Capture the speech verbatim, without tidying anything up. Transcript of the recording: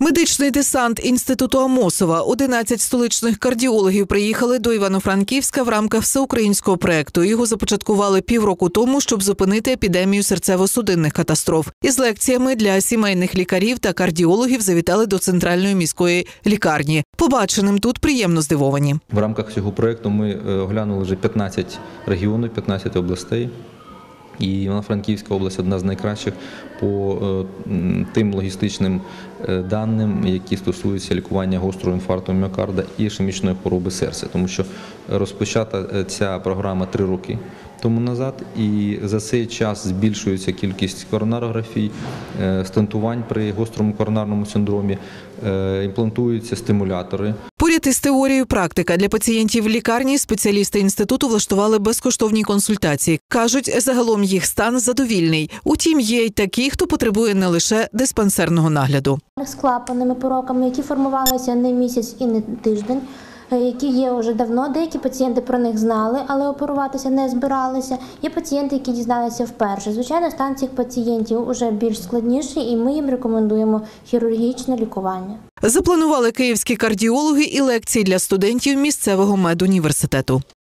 Медичний десант Інституту Амосова. одинадцять столичних кардіологів приїхали до Івано-Франківська в рамках всеукраїнського проєкту. Його започаткували півроку тому, щоб зупинити епідемію серцево-судинних катастроф. Із лекціями для сімейних лікарів та кардіологів завітали до центральної міської лікарні. Побаченим тут приємно здивовані. В рамках цього проєкту ми оглянули вже п'ятнадцять регіонів, п'ятнадцять областей. І Івано-Франківська область – одна з найкращих по тим логістичним даним, які стосуються лікування гострого інфаркту міокарда і ішемічної хвороби серця. Тому що розпочата ця програма три роки тому назад, і за цей час збільшується кількість коронарографій, стентувань при гострому коронарному синдромі, імплантуються стимулятори. Поряд із теорією практика. Для пацієнтів в лікарні спеціалісти інституту влаштували безкоштовні консультації. Кажуть, загалом їх стан задовільний. Утім, є й такі, хто потребує не лише диспансерного нагляду. З клапанними пороками, які формувалися не місяць і не тиждень, які є вже давно. Деякі пацієнти про них знали, але оперуватися не збиралися. Є пацієнти, які дізналися вперше. Звичайно, стан цих пацієнтів вже більш складніший, і ми їм рекомендуємо хірургічне лікування. Запланували київські кардіологи і лекції для студентів місцевого медуніверситету.